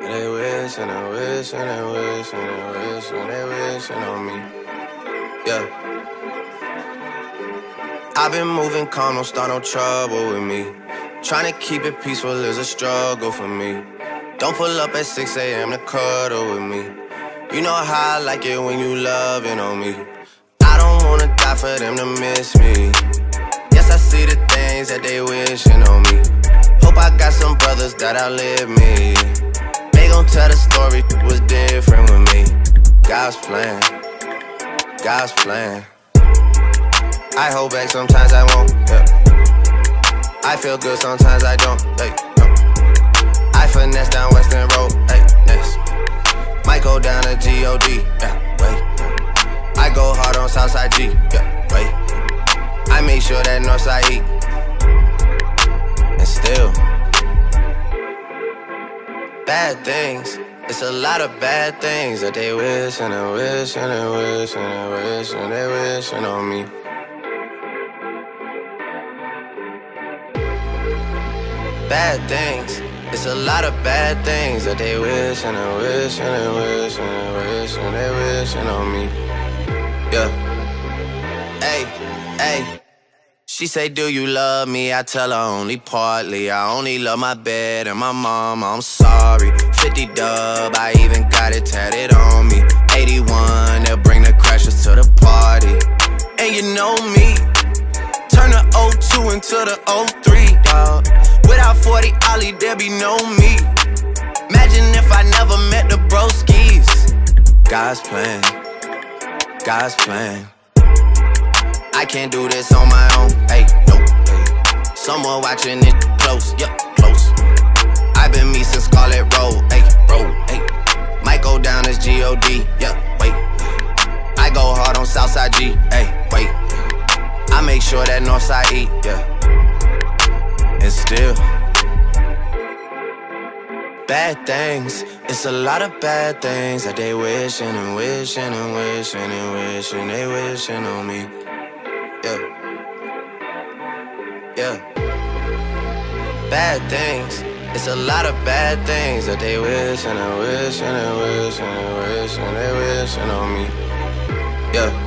They wish and they wish and they wish and they wish and they wishing on me. Yeah. I've been moving calm, don't start no trouble with me. Trying to keep it peaceful is a struggle for me. Don't pull up at 6 a.m. to cuddle with me. You know how I like it when you loving on me. I don't wanna die for them to miss me. Yes, I see the things that they wishing on me. Hope I got some brothers that outlive me. They gon' tell the story was different with me. God's plan, God's plan. I hold back, sometimes I won't, yeah. I feel good, sometimes I don't, hey, no. I finesse down Western Road, hey, next. Might go down to G.O.D., yeah, wait. I go hard on Southside G, yeah, wait. I make sure that Northside E. And still bad things, it's a lot of bad things that they wish and they wish and they wish and they wish and they wishing on me. Bad things, it's a lot of bad things that they wish and they wish and they wish and they wish and they wishing on me. Yeah. Hey, hey. She say, do you love me? I tell her only partly. I only love my bed and my mama, I'm sorry. 50 dub, I even got it tatted on me. 81, they'll bring the crashers to the party. And you know me, turn the 02 into the 03, dawg. Without 40 Ollie, there be no me. Imagine if I never met the broskies. God's plan, God's plan. I can't do this on my own, hey, no, hey. Someone watching it close, yeah, close. I've been me since Scarlet Road, hey, road, hey. Might go down as G.O.D., yeah, wait. I go hard on Southside G, hey, wait. I make sure that Northside E, yeah. And still bad things, it's a lot of bad things that they wishing and wishing and wishing and wishing they wishing on me. Yeah, yeah. Bad things, it's a lot of bad things that they wish and they wish and they wish and they wish and they wishing on me. Yeah.